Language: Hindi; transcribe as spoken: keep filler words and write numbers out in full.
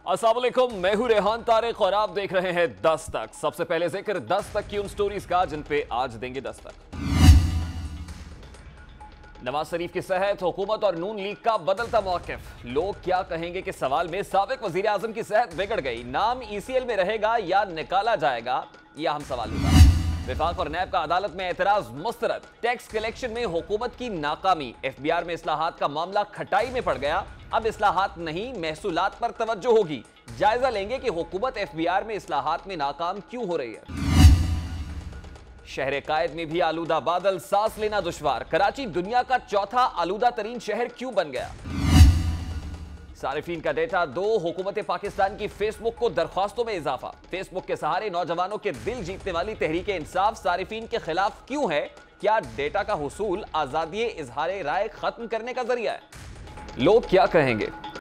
अस्सलाम वालेकुम, मैं हूं रहना तारिक और आप देख रहे हैं दस तक। सबसे पहले जिक्र दस तक की उन स्टोरीज का जिन पे आज देंगे दस्तक। नवाज शरीफ की सेहत, हुकूमत और नून लीग का बदलता मौकिफ। लोग क्या कहेंगे कि सवाल में साबिक वजीर आजम की सेहत बिगड़ गई, नाम ईसीएल में रहेगा या निकाला जाएगा, यह अहम सवाल होगा। विफाक और नैब का अदालत में एतराज मुस्तरद। टैक्स कलेक्शन में हुकूमत की नाकामी, एफबीआर में इस्लाहात का मामला खटाई में पड़ गया। अब इस्लाहात नहीं, महसूलात पर तवज्जो होगी। जायजा लेंगे कि हुकूमत एफबीआर में इस्लाहात में नाकाम क्यों हो रही है। शहर कायद में भी आलूदा बादल, सांस लेना दुश्वार। कराची दुनिया का चौथा आलूदा तरीन शहर क्यों बन गया। सारिफीन का डेटा दो, हुकूमत पाकिस्तान की फेसबुक को दरख्वास्तों में इजाफा। फेसबुक के सहारे नौजवानों के दिल जीतने वाली तहरीक इंसाफ सारिफीन के खिलाफ क्यों है। क्या डेटा का हुसूल आजादी इजहार राय खत्म करने का जरिया है। लोग क्या कहेंगे।